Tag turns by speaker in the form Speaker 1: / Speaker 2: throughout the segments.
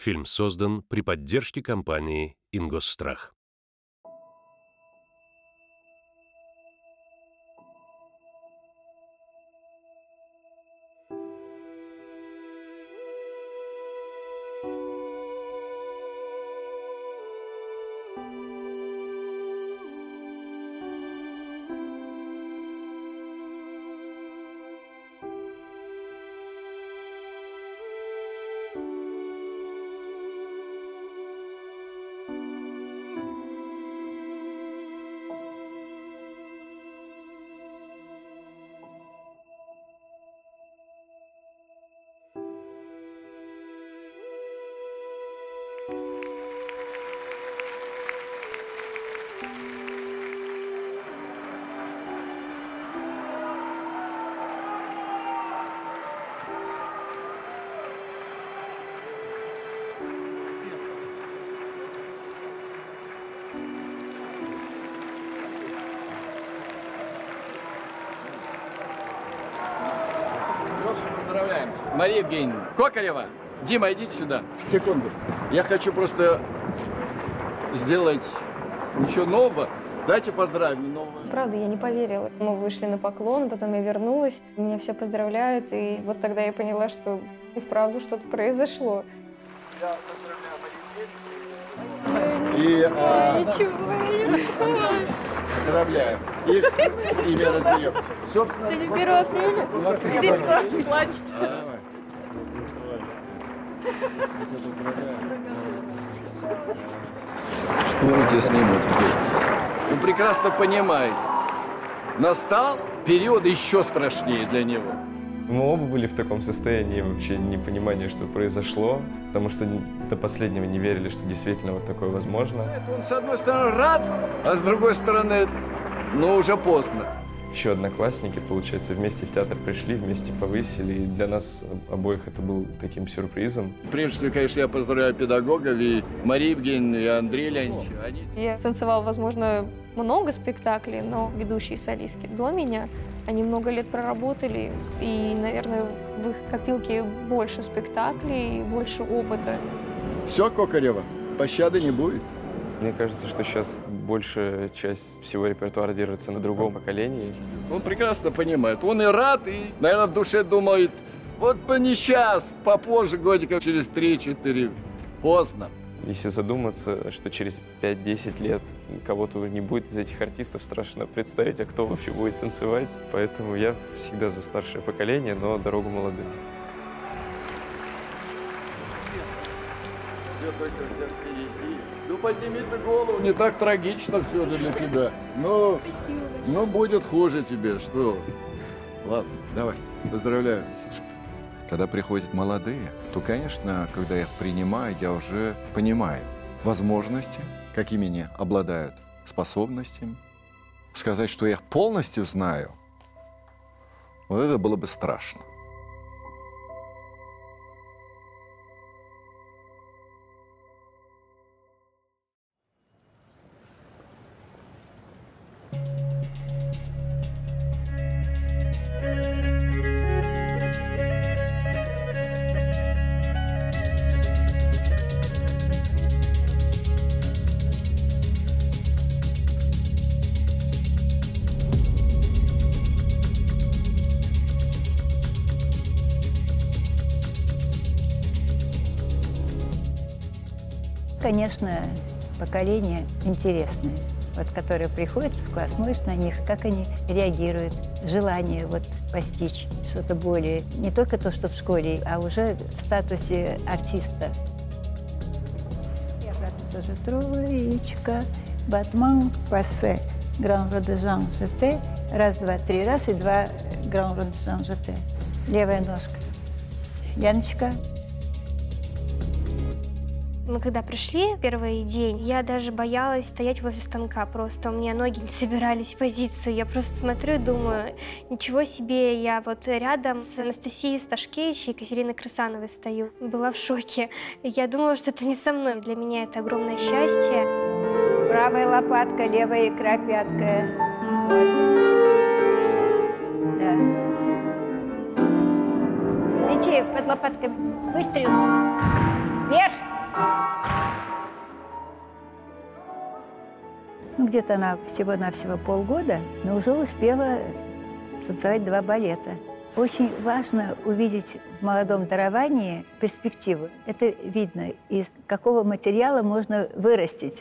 Speaker 1: Фильм создан при поддержке компании «Ингосстрах».
Speaker 2: Поздравляем. Мария Евгеньевна Кокарева. Дима, идите сюда. Секунду. Я хочу просто сделать ничего нового. Дайте поздравим нового.
Speaker 3: Правда, я не поверила. Мы вышли на поклон, потом я вернулась. Меня все поздравляют. И вот тогда я поняла, что и вправду что-то произошло.
Speaker 2: Я поздравляю
Speaker 3: Ничего.
Speaker 2: Поздравляю. Их с ними разберем. Собственно,
Speaker 3: Сегодня 1 апреля.
Speaker 4: Видите, классно плачет.
Speaker 2: Давай. Шкуру тебя снимут теперь. Он прекрасно понимает. Настал период еще страшнее для него.
Speaker 5: Мы оба были в таком состоянии вообще непонимания, что произошло, потому что до последнего не верили, что действительно вот такое возможно.
Speaker 2: Он, с одной стороны, рад, а с другой стороны, ну, уже поздно.
Speaker 5: Еще одноклассники, получается, вместе в театр пришли, вместе повысили, и для нас обоих это был таким сюрпризом.
Speaker 2: Прежде всего, конечно, я поздравляю педагогов и Марию Евгеньевну, и Андрея Леонидовича.
Speaker 3: Я станцевала, возможно, много спектаклей, но ведущие солистки до меня, они много лет проработали, и, наверное, в их копилке больше спектаклей, больше опыта.
Speaker 2: Все, Кокарева, пощады не будет.
Speaker 5: Мне кажется, что сейчас большая часть всего репертуара держится на другом поколении.
Speaker 2: Он прекрасно понимает. Он и рад, и, наверное, в душе думает, вот бы не сейчас, попозже, годиков через 3-4. Поздно.
Speaker 5: Если задуматься, что через 5-10 лет кого-то уже не будет из этих артистов, страшно представить, а кто вообще будет танцевать. Поэтому я всегда за старшее поколение, но дорогу молодым.
Speaker 2: Все только у тебя впереди. Ну, подними ты голову. Не так трагично все же для тебя. Ну, будет хуже тебе, что? Ладно, давай, поздравляю. Когда приходят молодые, то, конечно, когда я их принимаю, я уже понимаю возможности, какими они обладают способностями. Сказать, что я их полностью знаю, вот это было бы страшно.
Speaker 4: Конечно, поколение интересное, вот, которое приходит в класс, смотришь на них, как они реагируют, желание вот постичь что-то более, не только то, что в школе, а уже в статусе артиста. И обратно тоже троечка, батман, пассе, гран-родежан, жете, раз, два, три, раз, и два гран-родежан, жете. Левая ножка. Яночка.
Speaker 6: Мы когда пришли первый день, я даже боялась стоять возле станка просто. У меня ноги не собирались в позицию. Я просто смотрю и думаю, ничего себе, я вот рядом с Анастасией Сташкевич и Екатериной Красановой стою. Была в шоке. Я думала, что это не со мной. Для меня это огромное счастье.
Speaker 4: Правая лопатка, левая икра, пятка. Вот. Да. Лети под лопатками. Выстрел. Вверх. где-то она всего-навсего полгода, но уже успела танцевать 2 балета. Очень важно увидеть в молодом даровании перспективу. Это видно, из какого материала можно вырастить.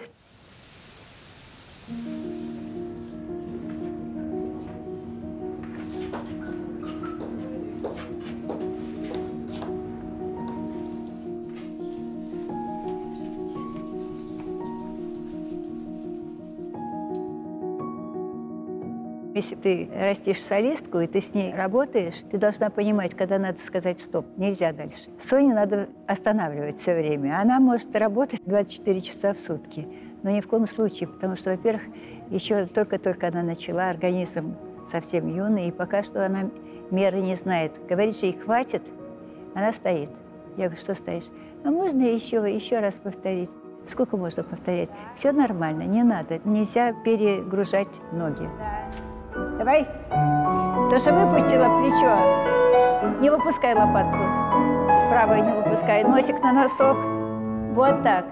Speaker 4: Если ты растишь солистку, и ты с ней работаешь, ты должна понимать, когда надо сказать «стоп», нельзя дальше. Соню надо останавливать все время. Она может работать 24 часа в сутки, но ни в коем случае, потому что, во-первых, еще только-только она начала, организм совсем юный, и пока что она меры не знает. Говорит, что ей хватит, она стоит. Я говорю, что стоишь? А можно еще раз повторить? Сколько можно повторять? Все нормально, не надо, нельзя перегружать ноги. Давай. То, что выпустила плечо. Не выпускай лопатку. Правую не выпускай. Носик на носок. Вот так.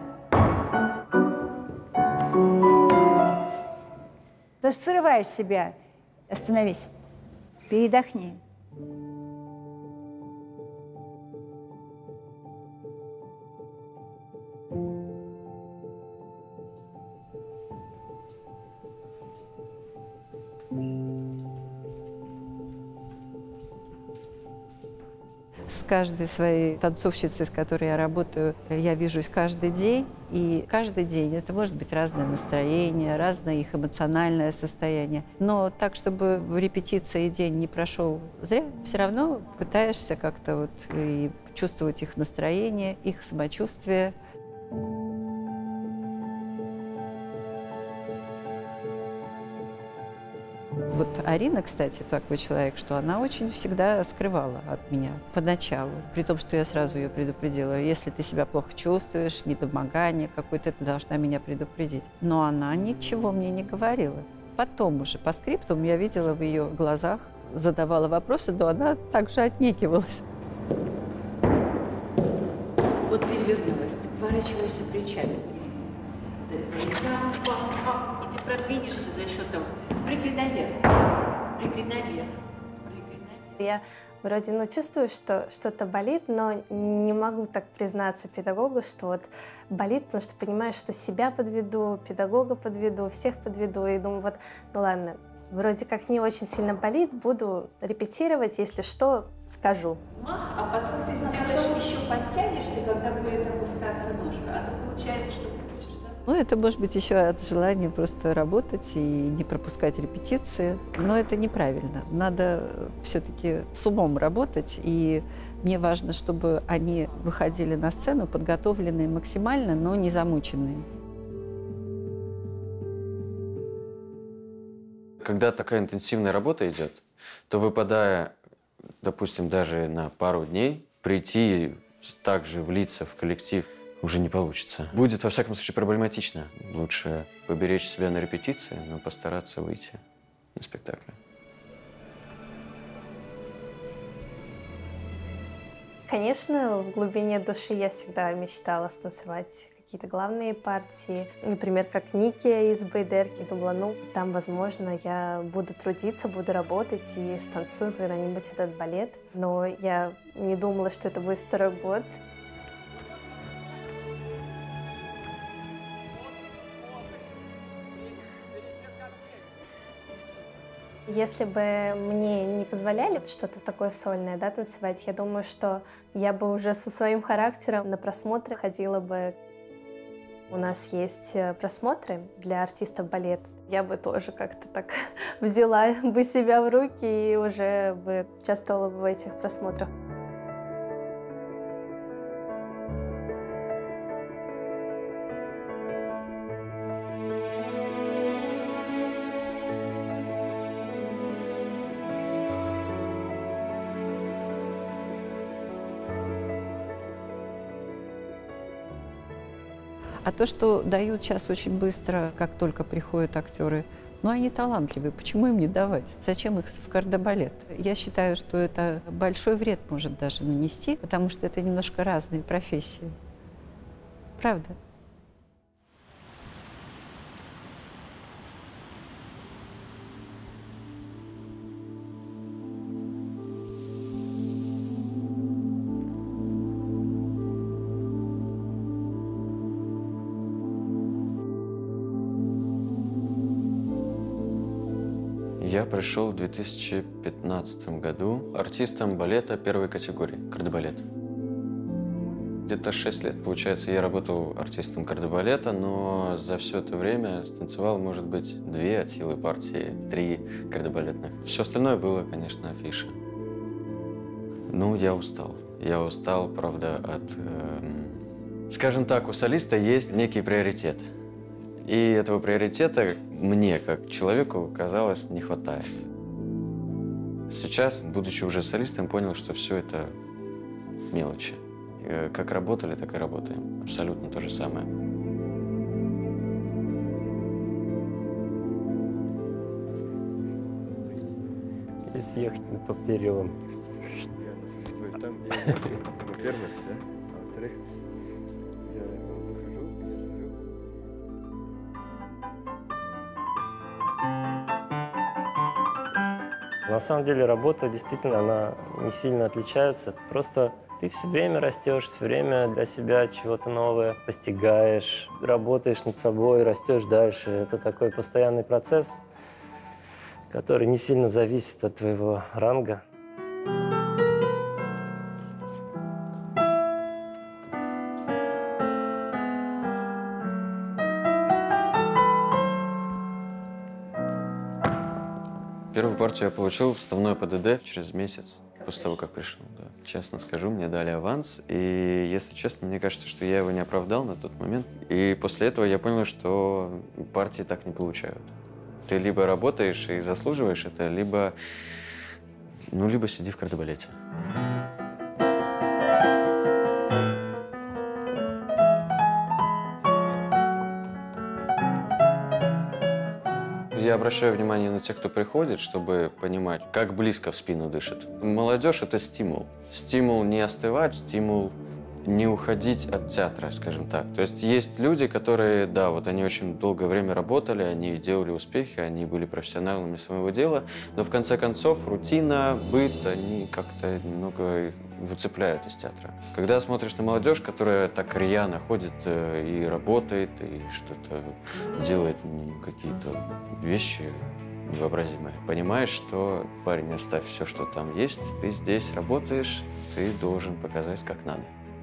Speaker 4: То, что срываешь себя. Остановись. Передохни.
Speaker 7: С каждой своей танцовщицей, с которой я работаю, я вижусь каждый день. И каждый день это может быть разное настроение, разное их эмоциональное состояние. Но так, чтобы в репетиции день не прошел зря, все равно пытаешься как-то вот и чувствовать их настроение, их самочувствие. Вот Арина, кстати, такой человек, что она очень всегда скрывала от меня поначалу. При том, что я сразу ее предупредила. Если ты себя плохо чувствуешь, недомогание какое-то, ты должна меня предупредить. Но она ничего мне не говорила. Потом уже по скриптум я видела в ее глазах, задавала вопросы, но она также отнекивалась.
Speaker 8: Вот перевернулась, ты поворачиваешься плечами. И ты продвинешься за счет того. Прыгай наверх. Прыгай наверх.
Speaker 6: Я вроде чувствую, что что-то болит, но не могу так признаться педагогу, что вот болит, потому что понимаю, что себя подведу, педагога подведу, всех подведу. И думаю, вот, ну ладно, вроде как не очень сильно болит, буду репетировать, если что, скажу.
Speaker 8: А потом ты сделаешь, еще подтянешься, когда будет опускаться ножка, а то получается, что ты хочешь заснуть.
Speaker 7: Ну, это может быть еще от желания просто работать и не пропускать репетиции. Но это неправильно. Надо все-таки с умом работать. И мне важно, чтобы они выходили на сцену подготовленные максимально, но не замученные.
Speaker 5: Когда такая интенсивная работа идет, то выпадая, допустим, даже на пару дней, прийти также влиться в коллектив уже не получится. Будет, во всяком случае, проблематично. Лучше поберечь себя на репетиции, но постараться выйти на спектакль.
Speaker 6: Конечно, в глубине души я всегда мечтала станцевать какие-то главные партии. Например, как Ники из Байдерки. Думала, ну, там, возможно, я буду трудиться, буду работать и станцую когда-нибудь этот балет. Но я не думала, что это будет 2-й год. Если бы мне не позволяли что-то такое сольное, да, танцевать, я думаю, что я бы уже со своим характером на просмотры ходила бы. У нас есть просмотры для артистов балета. Я бы тоже как-то так взяла бы себя в руки и уже бы участвовала бы в этих просмотрах.
Speaker 7: А то, что дают сейчас очень быстро, как только приходят актеры, ну, они талантливые, почему им не давать? Зачем их в кардебалет? Я считаю, что это большой вред может даже нанести, потому что это немножко разные профессии. Правда?
Speaker 5: Я пришел в 2015 году артистом балета первой категории, кардебалет. Где-то 6 лет, получается, я работал артистом кардебалета, но за все это время станцевал, может быть, 2 от силы партии, 3 кардебалетных. Все остальное было, конечно, афиша. Ну, я устал. Я устал, правда, от... Скажем так, у солиста есть некий приоритет. И этого приоритета мне, как человеку, казалось, не хватает. Сейчас, будучи уже солистом, понял, что все это мелочи. Как работали, так и работаем. Абсолютно то же самое.
Speaker 9: Если ехать по перилам.
Speaker 10: Там я во-первых, да? А во-вторых, я выхожу, я смотрю.
Speaker 9: На самом деле работа действительно, она не сильно отличается. Просто ты все время растешь, все время для себя чего-то новое постигаешь, работаешь над собой, растешь дальше. Это такой постоянный процесс, который не сильно зависит от твоего ранга.
Speaker 5: Первую партию я получил вставной ПДД через месяц, после того, как пришел. Да. Честно скажу, мне дали аванс, и, если честно, мне кажется, что я его не оправдал на тот момент. И после этого я понял, что партии так не получают. Ты либо работаешь и заслуживаешь это, либо сиди в кардебалете. Я обращаю внимание на тех, кто приходит, чтобы понимать, как близко в спину дышит. Молодежь — это стимул. Стимул не остывать, стимул не уходить от театра, скажем так. То есть люди, которые, да, вот они очень долгое время работали, они делали успехи, они были профессионалами своего дела, но в конце концов рутина, быт, они как-то немного выцепляют из театра. Когда смотришь на молодежь, которая так рьяно ходит и работает, и что-то делает, какие-то вещи невообразимые, понимаешь, что, парень, оставь все, что там есть, ты здесь работаешь, ты должен показать, как надо.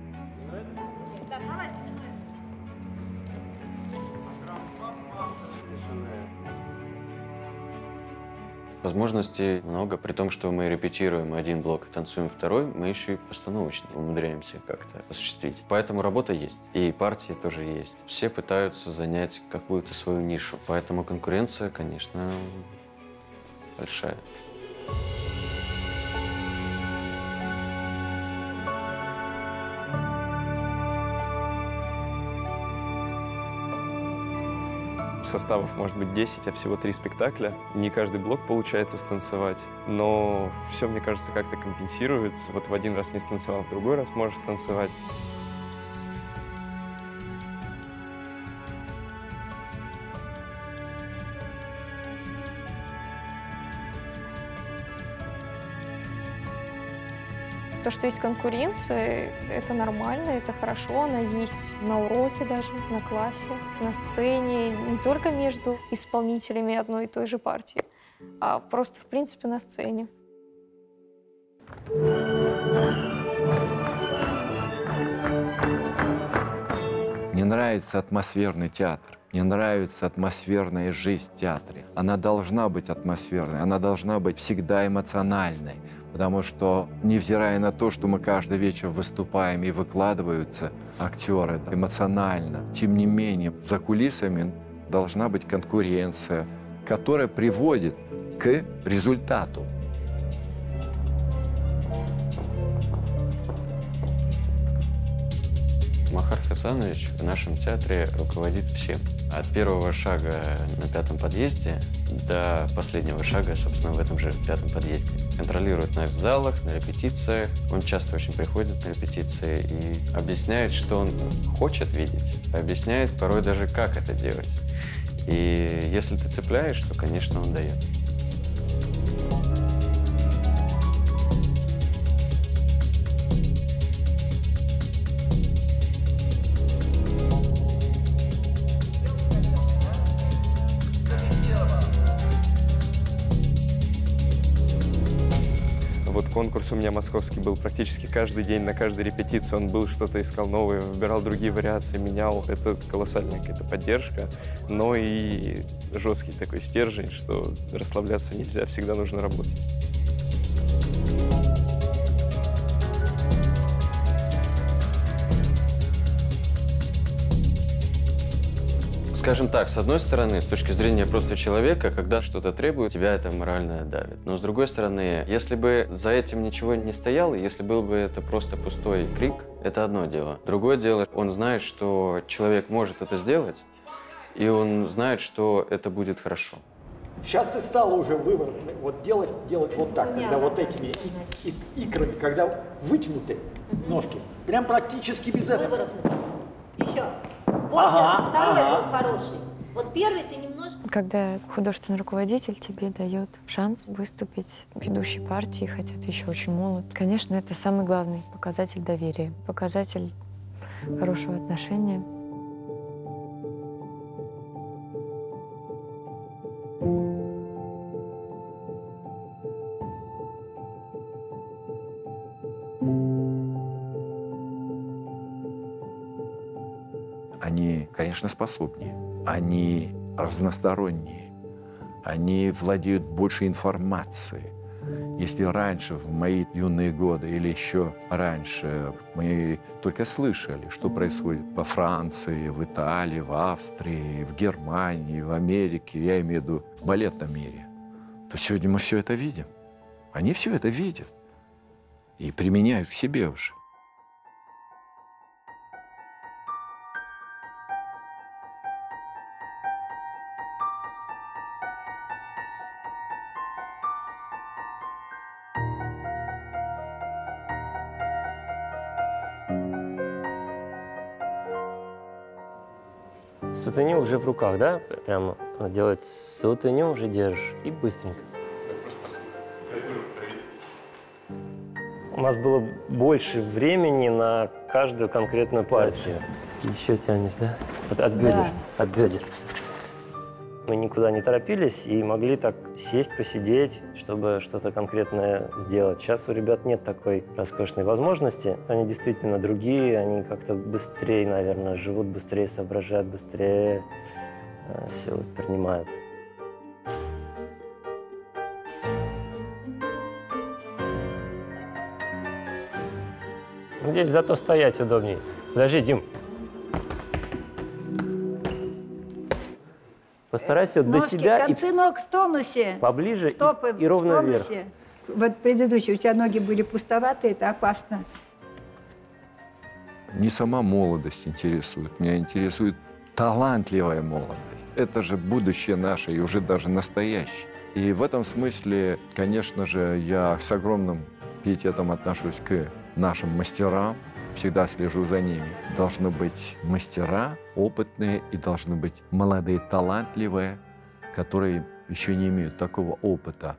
Speaker 5: Возможностей много, при том, что мы репетируем один блок и танцуем второй, мы еще и постановочно умудряемся как-то осуществить. Поэтому работа есть, и партии тоже есть. Все пытаются занять какую-то свою нишу, поэтому конкуренция, конечно, большая.
Speaker 10: Составов может быть 10, а всего 3 спектакля. Не каждый блок получается станцевать, но все, мне кажется, как-то компенсируется. Вот в один раз не станцевал, в другой раз можешь станцевать.
Speaker 3: То, что есть конкуренция, это нормально, это хорошо, она есть на уроке даже, на классе, на сцене, не только между исполнителями одной и той же партии, а просто, в принципе, на сцене.
Speaker 2: Мне нравится атмосферный театр. Мне нравится атмосферная жизнь в театре. Она должна быть атмосферной, она должна быть всегда эмоциональной. Потому что, невзирая на то, что мы каждый вечер выступаем и выкладываются актеры эмоционально, тем не менее, за кулисами должна быть конкуренция, которая приводит к результату.
Speaker 5: Махар Хасанович в нашем театре руководит всем. От первого шага на 5-м подъезде до последнего шага, собственно, в этом же 5-м подъезде. Контролирует нас в залах, на репетициях. Он часто очень приходит на репетиции и объясняет, что он хочет видеть. Объясняет порой даже, как это делать. И если ты цепляешь, то, конечно, он дает.
Speaker 10: конкурс у меня московский был практически каждый день, на каждой репетиции он был, что-то искал новое, выбирал другие вариации, менял. Это колоссальная какая-то поддержка, но и жесткий такой стержень, что расслабляться нельзя, всегда нужно работать.
Speaker 5: Скажем так, с одной стороны, с точки зрения просто человека, когда что-то требует, тебя это морально давит. Но с другой стороны, если бы за этим ничего не стояло, если был бы это просто пустой крик, это одно дело. Другое дело, он знает, что человек может это сделать, и он знает, что это будет хорошо.
Speaker 11: Сейчас ты стала уже выворотной, вот делать вот так, когда вот этими икрами, когда вытянуты ножки, прям практически без этого.
Speaker 12: Выворотной. Еще. Вот сейчас второй был хороший. Вот первый ты немножко...
Speaker 13: Когда художественный руководитель тебе дает шанс выступить в ведущей партии, хотя ты еще очень молод, конечно, это самый главный показатель доверия, показатель хорошего отношения.
Speaker 2: Они, конечно, способнее, они разносторонние, они владеют больше информацией. Если раньше, в мои юные годы или еще раньше, мы только слышали, что происходит во Франции, в Италии, в Австрии, в Германии, в Америке, я имею в виду в балетном мире, то сегодня мы все это видим. Они все это видят и применяют к себе уже.
Speaker 9: Сутеню уже в руках, да? Прямо делать сутеню, уже держишь и быстренько. У нас было больше времени на каждую конкретную партию. Еще тянешь, да? От бедер, да. От бедер. Мы никуда не торопились и могли так сесть, посидеть, чтобы что-то конкретное сделать. Сейчас у ребят нет такой роскошной возможности. Они действительно другие, они как-то быстрее, наверное, живут, быстрее соображают, быстрее все воспринимают. Здесь зато стоять удобнее. Подожди, Дим. Постарайся
Speaker 4: ножки,
Speaker 9: до себя
Speaker 4: концы ног в тонусе.
Speaker 9: Поближе
Speaker 4: Стопы
Speaker 9: и ровно
Speaker 4: в
Speaker 9: вверх.
Speaker 4: Вот предыдущий, у тебя ноги были пустоватые, это опасно.
Speaker 2: Не сама молодость интересует, меня интересует талантливая молодость. Это же будущее наше и уже даже настоящее. И в этом смысле, конечно же, я с огромным пиететом отношусь к нашим мастерам, всегда слежу за ними. Должны быть мастера опытные и должны быть молодые, талантливые, которые еще не имеют такого опыта.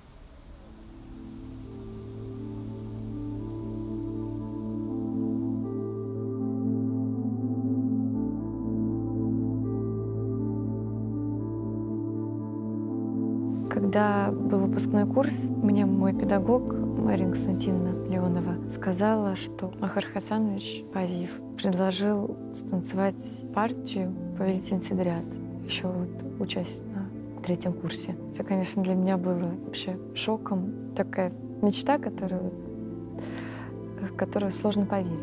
Speaker 13: Когда был выпускной курс, мне мой педагог Марина Константиновна Леонова сказала, что Махар Хасанович Пазиев предложил станцевать партию «Повелительница Дриад», еще вот учась на 3-м курсе. Это, конечно, для меня было вообще шоком. Такая мечта, в которую сложно поверить.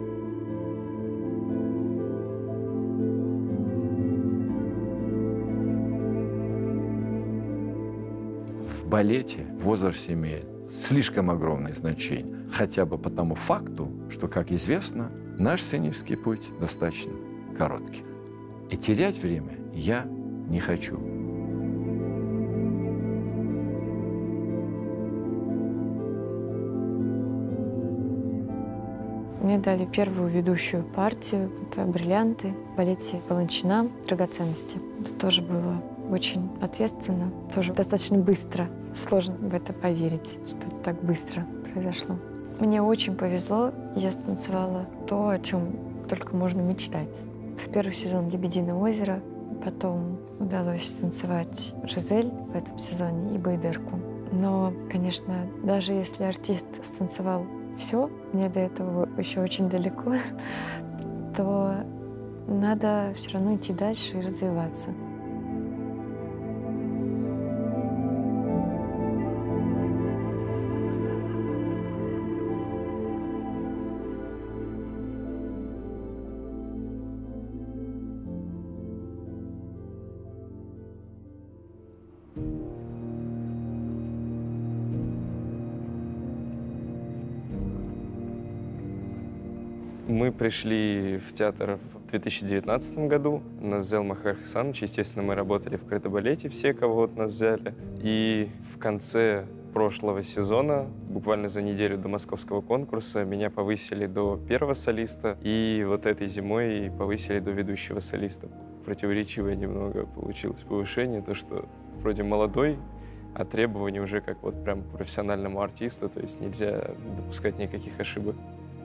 Speaker 2: В балете возраст имеет слишком огромное значение. Хотя бы по тому факту, что, как известно, наш сценический путь достаточно короткий. И терять время я не хочу.
Speaker 13: Мне дали первую ведущую партию. Это «Бриллианты» в балете Баланчина «Драгоценности». Это тоже было очень ответственно, тоже достаточно быстро. Сложно в это поверить, что это так быстро произошло. Мне очень повезло, я станцевала то, о чем только можно мечтать. В первый сезон «Лебединое озеро», потом удалось станцевать «Жизель» в этом сезоне и «Байдерку». Но, конечно, даже если артист станцевал все, мне до этого еще очень далеко, то надо все равно идти дальше и развиваться.
Speaker 10: Мы пришли в театр в 2019 году. Нас взял Махар Хасанович. Естественно, мы работали в кардебалете, все, кого вот нас взяли. И в конце прошлого сезона, буквально за неделю до московского конкурса, меня повысили до первого солиста. И вот этой зимой повысили до ведущего солиста. Противоречивое немного получилось повышение. То, что вроде молодой, а требования уже как вот прям к профессиональному артисту. То есть нельзя допускать никаких ошибок.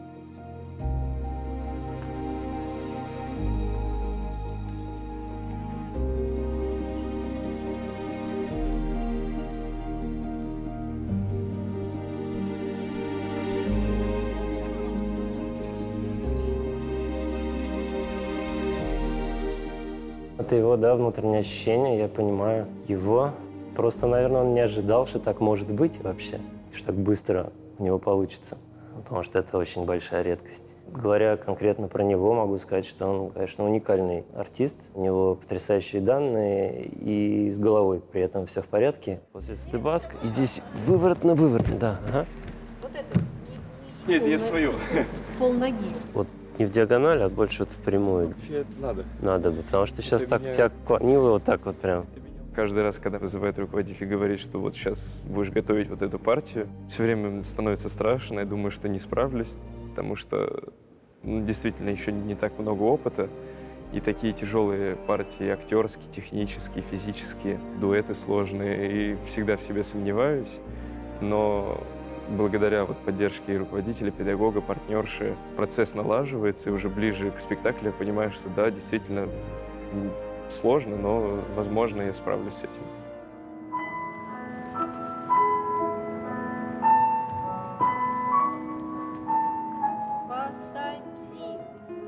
Speaker 9: Это его, да, внутреннее ощущение, я понимаю его. Просто, наверное, он не ожидал, что так может быть вообще, что так быстро у него получится. Потому что это очень большая редкость. Говоря конкретно про него, могу сказать, что он, конечно, уникальный артист. У него потрясающие данные и с головой при этом все в порядке. После стебаск, и здесь выворот на выворот, да. Ага.
Speaker 12: Вот это.
Speaker 10: Нет, я свою.
Speaker 12: Полноги.
Speaker 9: Вот не в диагональ, а больше вот впрямую.
Speaker 10: Надо.
Speaker 9: Надо бы, потому что сейчас так
Speaker 10: меня...
Speaker 9: тебя клонило вот так вот прям.
Speaker 10: Каждый раз, когда вызывает руководитель и говорит, что вот сейчас будешь готовить вот эту партию, все время становится страшно, я думаю, что не справлюсь, потому что действительно еще не так много опыта, и такие тяжелые партии актерские, технические, физические, дуэты сложные, и всегда в себе сомневаюсь, но благодаря вот поддержке руководителя, педагога, партнерши, процесс налаживается, и уже ближе к спектаклю я понимаю, что да, действительно сложно, но, возможно, я справлюсь с этим.
Speaker 12: Посади.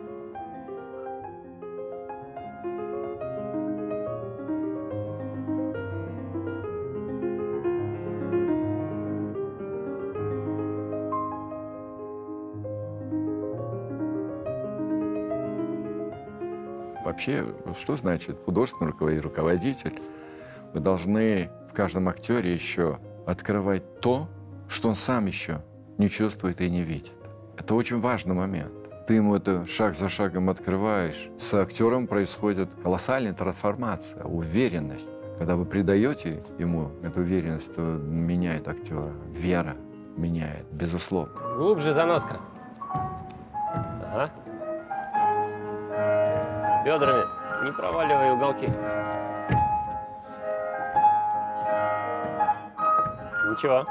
Speaker 2: Вообще, что значит художественный руководитель? Вы должны в каждом актере еще открывать то, что он сам еще не чувствует и не видит. Это очень важный момент. Ты ему это шаг за шагом открываешь. С актером происходит колоссальная трансформация, уверенность. Когда вы придаете ему эту уверенность, то меняет актера. Вера меняет, безусловно.
Speaker 9: Глубже заноска. Ага. Бедрами. Не проваливай уголки. Ничего.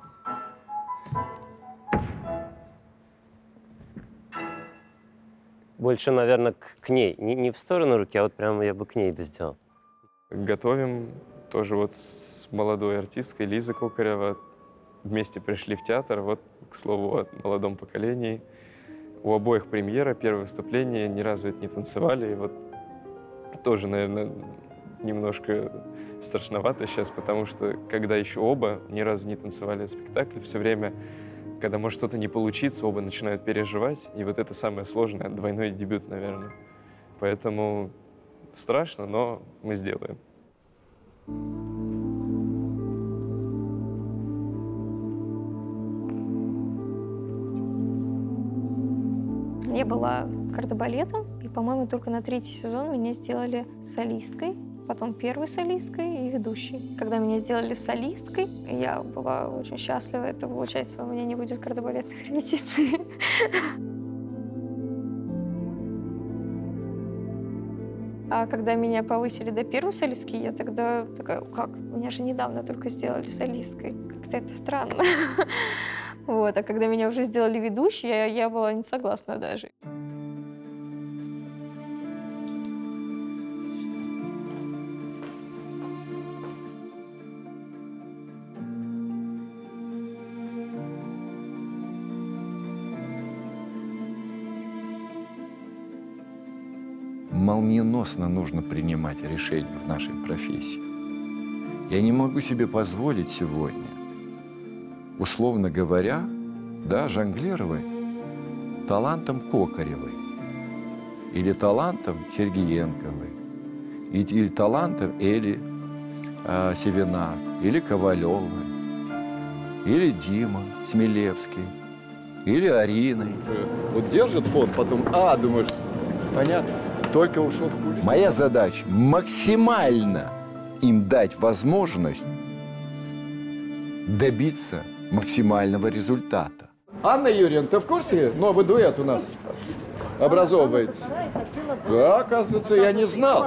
Speaker 9: Больше, наверное, к ней. Не в сторону руки, а вот прямо я бы к ней бы сделал.
Speaker 10: Готовим тоже вот с молодой артисткой Лизой Кокарева. Вместе пришли в театр. Вот, к слову, о молодом поколении. У обоих премьера, первое выступление, ни разу это не танцевали. И вот тоже, наверное, немножко страшновато сейчас, потому что когда еще оба ни разу не танцевали спектакль, все время, когда может что-то не получиться, оба начинают переживать. И вот это самое сложное, двойной дебют, наверное. Поэтому страшно, но мы сделаем.
Speaker 3: Я была кардебалетом, и, по-моему, только на 3-й сезон меня сделали солисткой, потом первой солисткой и ведущей. Когда меня сделали солисткой, я была очень счастлива. Это, получается, у меня не будет кардебалетных репетиций. А когда меня повысили до первой солистки, я тогда такая, как? Меня же недавно только сделали солисткой. Как-то это странно. Вот. А когда меня уже сделали ведущей, я была не согласна даже.
Speaker 2: молниеносно нужно принимать решения в нашей профессии. Я не могу себе позволить сегодня, условно говоря, да, жонглировать талантом Кокаревой или талантом Сергеенковой, или талантом Эли Севинард, или Ковалевой, или Дима Смелевский, или Ариной. Вот держит фон, потом, думаешь, понятно, только ушел в кулису. Моя задача максимально им дать возможность добиться максимального результата. Анна Юрьевна, ты в курсе? Новый дуэт у нас образовывается. Да, оказывается, я не знал.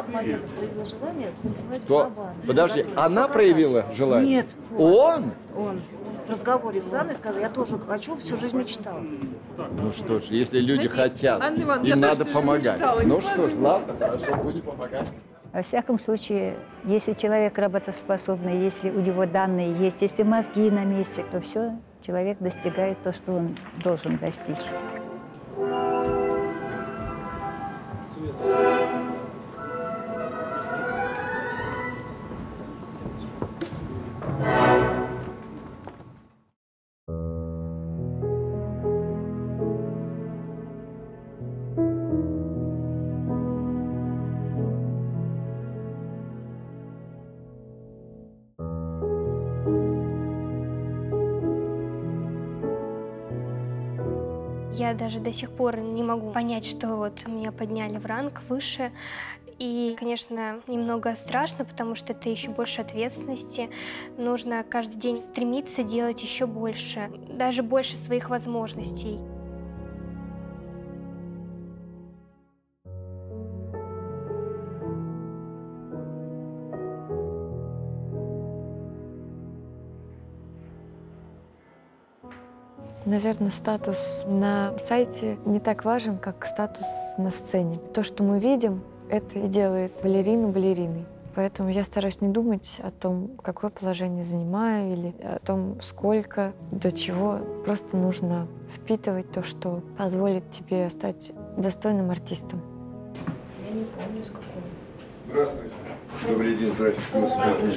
Speaker 2: Кто? Подожди, она проявила желание?
Speaker 14: Нет.
Speaker 2: Он?
Speaker 14: Он. В разговоре с Анной сказал, я тоже хочу, всю жизнь мечтала.
Speaker 2: Ну что ж, если люди хотят, им надо помогать. Ну что ж, ладно, хорошо, будем помогать.
Speaker 4: Во всяком случае, если человек работоспособный, если у него данные есть, если мозги на месте, то все, человек достигает то, что он должен достичь.
Speaker 6: Я даже до сих пор не могу понять, что вот меня подняли в ранг выше. И, конечно, немного страшно, потому что это еще больше ответственности. Нужно каждый день стремиться делать еще больше, даже больше своих возможностей.
Speaker 13: Наверное, статус на сайте не так важен, как статус на сцене. То, что мы видим, это и делает балерину балериной. Поэтому я стараюсь не думать о том, какое положение занимаю, или о том, сколько, до чего. Просто нужно впитывать то, что позволит тебе стать достойным артистом.
Speaker 14: Я не помню, с какого.
Speaker 2: Здравствуйте. Добрый день, здравствуйте.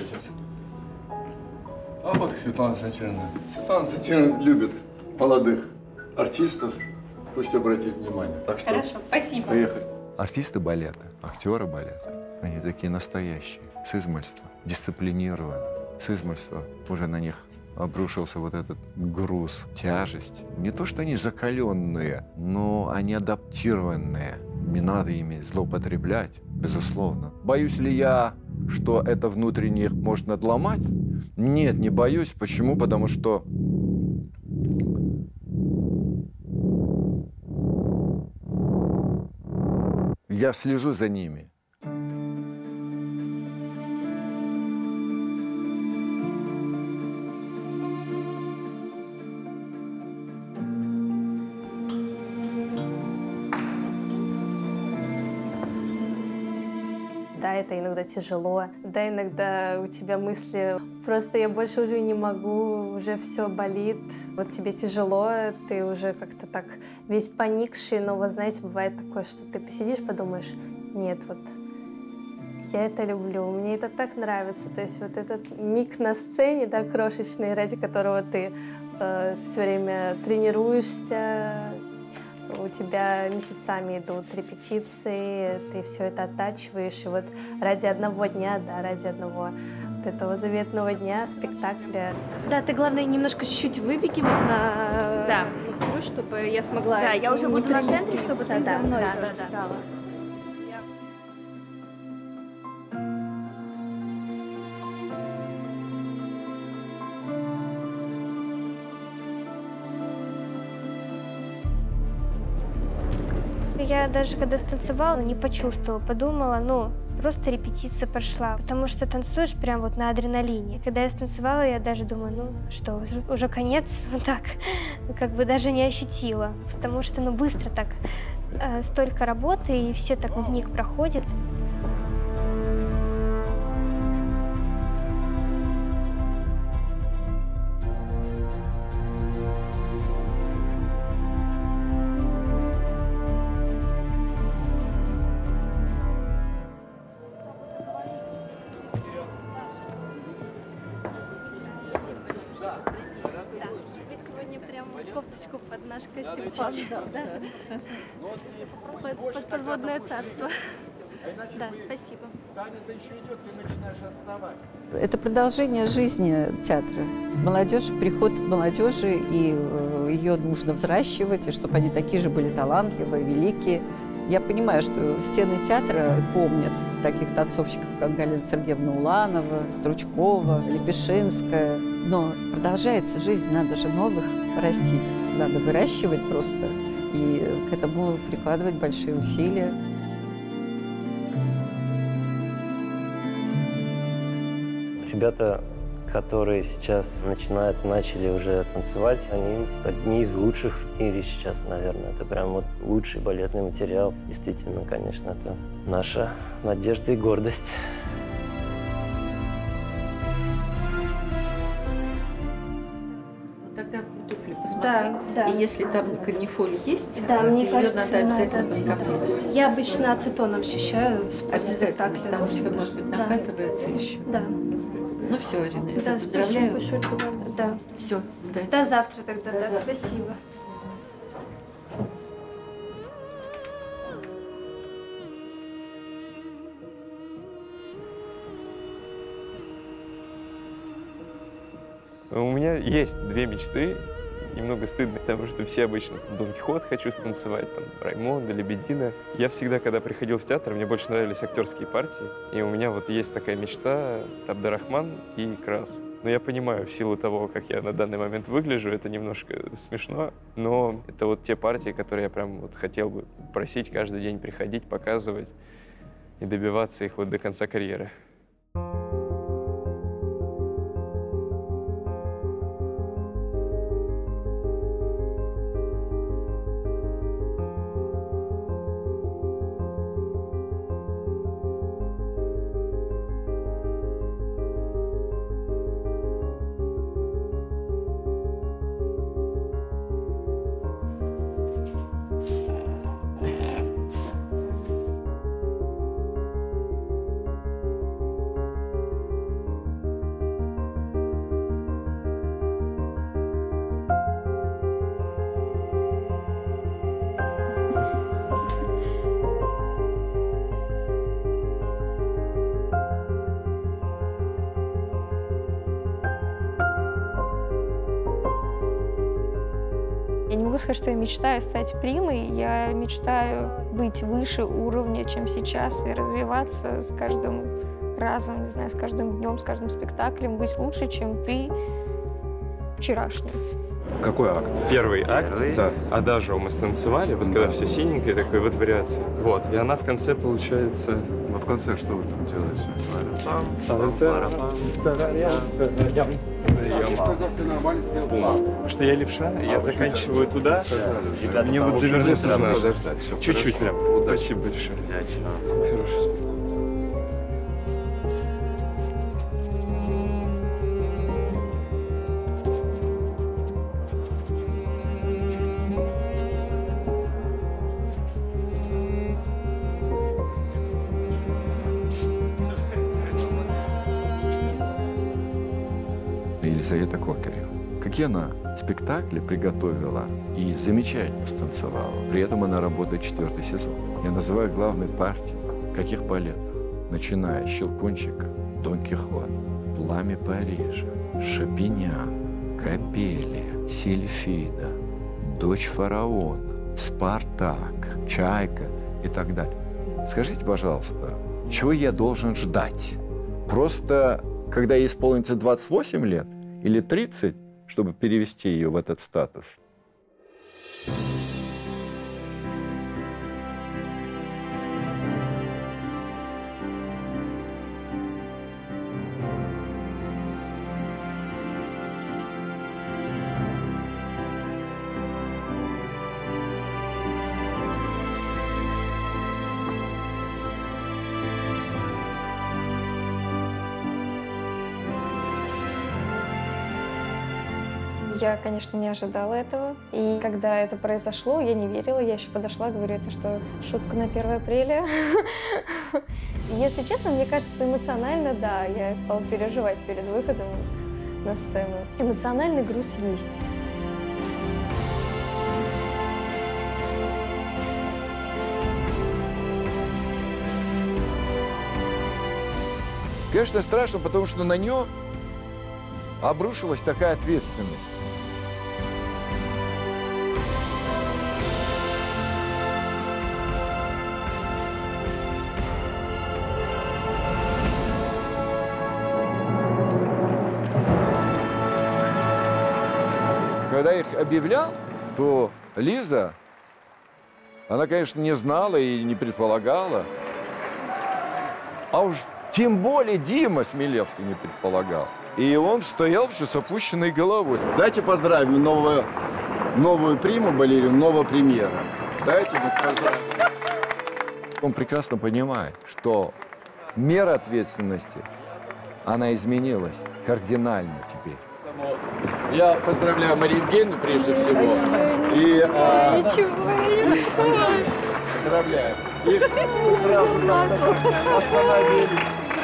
Speaker 2: А вот Светлана Сатировна. Светлана Сатировна любит молодых артистов, пусть обратит внимание. Так что
Speaker 8: Хорошо, спасибо.
Speaker 2: Поехали. Артисты балета, актеры балета, они такие настоящие, с измальства, дисциплинированные. С измальства уже на них обрушился вот этот груз, тяжесть. Не то, что они закаленные, но они адаптированные. Не надо ими злоупотреблять, безусловно. Боюсь ли я, что это внутренне их может надломать? Нет, не боюсь. Почему? Потому что я слежу за ними.
Speaker 15: Да, это иногда тяжело, да, иногда у тебя мысли, просто я больше уже не могу, уже все болит, вот тебе тяжело, ты уже как-то так весь поникший, но вот знаете, бывает такое, что ты посидишь, подумаешь, нет, вот я это люблю, мне это так нравится, то есть вот этот миг на сцене, да, крошечный, ради которого ты все время тренируешься, у тебя месяцами идут репетиции, ты все это оттачиваешь, и вот ради одного дня, да, ради одного вот этого заветного дня, спектакля.
Speaker 16: Да, ты, главное, немножко чуть-чуть выбеги вот на икру, чтобы я смогла.
Speaker 14: Да, я уже
Speaker 16: не
Speaker 14: буду на центре, чтобы ты
Speaker 15: да,
Speaker 14: за мной
Speaker 15: да.
Speaker 14: встала.
Speaker 6: Я даже когда станцевала, не почувствовала, подумала, ну, просто репетиция прошла, потому что танцуешь прям вот на адреналине. Когда я станцевала, я даже думаю, ну что, уже конец, вот так, как бы даже не ощутила, потому что, ну, быстро так, столько работы, и все так вмиг проходит.
Speaker 16: Костюм под подводное царство. Да, спасибо.
Speaker 2: Таня-то еще идет, ты начинаешь отставать.
Speaker 7: Это продолжение жизни театра. Молодежь, приход молодежи, и ее нужно взращивать, и чтобы они такие же были талантливые, великие. Я понимаю, что стены театра помнят таких танцовщиков, как Галина Сергеевна Уланова, Стручкова, Лепешинская. Но продолжается жизнь, надо же новых растить, надо выращивать просто, и к этому прикладывать большие усилия.
Speaker 9: Ребята, которые сейчас начали уже танцевать, они одни из лучших в мире сейчас, наверное. Это прям вот лучший балетный материал. Действительно, конечно, это наша надежда и гордость.
Speaker 7: Тогда туфли посмотри.
Speaker 16: Да.
Speaker 7: И если там канифоль есть,
Speaker 16: Да, мне
Speaker 7: ее
Speaker 16: кажется,
Speaker 7: надо обязательно поскоплить.
Speaker 16: Я обычно ацетоном счищаю после спектакля.
Speaker 7: Потому что, может быть, накатывается еще.
Speaker 16: Да.
Speaker 7: Ну все, Арина, я тебя
Speaker 16: Да, спасибо
Speaker 7: поздравляю.
Speaker 16: большое. Да.
Speaker 7: Все, удачи.
Speaker 16: До завтра тогда, да, спасибо.
Speaker 10: У меня есть две мечты. Немного стыдно, потому что все обычно Дон Кихот хочу станцевать, там, Раймонда, Лебедина. Я всегда, когда приходил в театр, мне больше нравились актерские партии. И у меня вот есть такая мечта — Абдарахман и Крас. Но я понимаю, в силу того, как я на данный момент выгляжу, это немножко смешно. Но это вот те партии, которые я прям вот хотел бы просить каждый день приходить, показывать и добиваться их вот до конца карьеры.
Speaker 3: Я не могу сказать, что я мечтаю стать примой. Я мечтаю быть выше уровня, чем сейчас, и развиваться с каждым разом, не знаю, с каждым днем, с каждым спектаклем, быть лучше, чем ты вчерашний.
Speaker 10: Какой акт? Первый акт, да. Адажио мы станцевали, вот когда все синенькое, такой вот вариация. Вот, и она в конце получается...
Speaker 2: Вот в конце что вы там делаете?
Speaker 10: Что я левша, я заканчиваю туда, мне вот довернуться надо. Чуть-чуть прям. Спасибо большое. Хорошо.
Speaker 2: Елизавета Кокарева. Какие она спектакли приготовила и замечательно станцевала. При этом она работает 4-й сезон. Я называю главной партией каких балетах? Начиная с «Щелкунчика», «Дон Кихот», «Пламя Парижа», «Шапинян», «Капелия», «Сильфида», «Дочь фараона», «Спартак», «Чайка» и так далее. Скажите, пожалуйста, чего я должен ждать? Просто, когда ей исполнится 28 лет или 30, чтобы перевести ее в этот статус?
Speaker 3: Я, конечно, не ожидала этого. И когда это произошло, я не верила. Я еще подошла, говорю, это что, шутка на 1 апреля? Если честно, мне кажется, что эмоционально, да, я стала переживать перед выходом на сцену. Эмоциональный груз есть.
Speaker 2: конечно, страшно, потому что на нее обрушилась такая ответственность. Когда я их объявлял, то Лиза, она, конечно, не знала и не предполагала. А уж тем более Дима Смелевский не предполагал. И он стоял все с опущенной головой. Дайте поздравим новую приму, балерину, нового премьера. Дайте поздравим. Он прекрасно понимает, что мера ответственности, она изменилась кардинально теперь. Я поздравляю Марию Евгеньевну прежде всего. И поздравляю. И сразу остановились.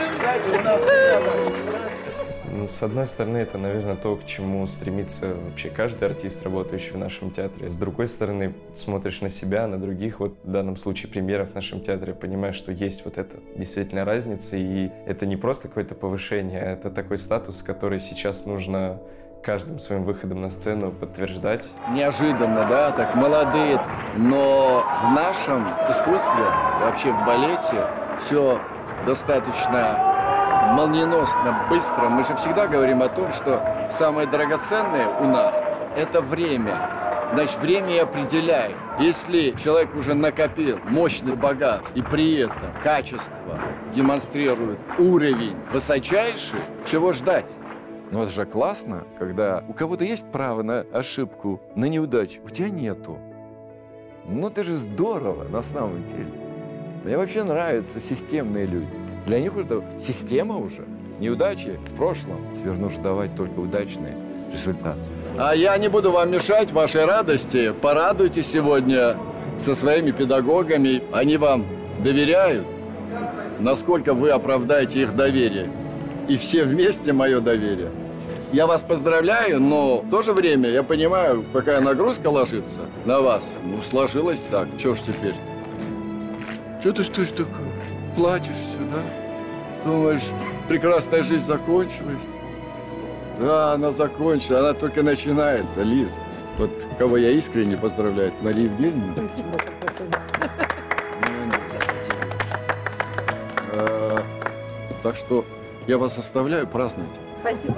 Speaker 10: С одной стороны, это, наверное, то, к чему стремится вообще каждый артист, работающий в нашем театре. С другой стороны, смотришь на себя, на других, вот в данном случае премьеров в нашем театре, понимаешь, что есть вот эта действительно разница, и это не просто какое-то повышение, а это такой статус, который сейчас нужно каждым своим выходом на сцену подтверждать.
Speaker 2: Неожиданно, да, так молодые, но в нашем искусстве, вообще в балете, все достаточно молниеносно, быстро. Мы же всегда говорим о том, что самое драгоценное у нас – это время. Значит, время и определяет. Если человек уже накопил мощный багаж и при этом качество демонстрирует уровень высочайший, чего ждать? Ну это же классно, когда у кого-то есть право на ошибку, на неудачу, у тебя нету. Ну это же здорово на самом деле. Мне вообще нравятся системные люди. Для них это система уже. Неудачи в прошлом. Теперь нужно давать только удачные результаты. А я не буду вам мешать вашей радости. Порадуйтесь сегодня со своими педагогами. Они вам доверяют. Насколько вы оправдаете их доверие. И все вместе мое доверие. Я вас поздравляю, но в то же время я понимаю, какая нагрузка ложится на вас. Ну, сложилось так. Чё ж теперь? Чё ты стоишь такой? Плачешь сюда? Думаешь, прекрасная жизнь закончилась? Да, она закончилась, она только начинается, Лиза. Вот кого я искренне поздравляю, это Мария Евгеньевна. Спасибо. Так что я вас оставляю, празднуйте.
Speaker 14: Спасибо.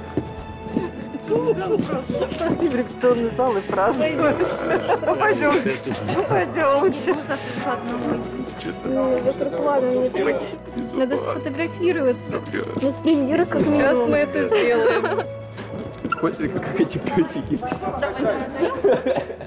Speaker 14: В репетиционный зал и празднуем. Пойдемте. Пойдемте.
Speaker 3: Завтра планы. Надо сфотографироваться. Ну, с премьеры как минимум.
Speaker 16: Сейчас мы это сделаем.
Speaker 10: Смотри, как эти песики.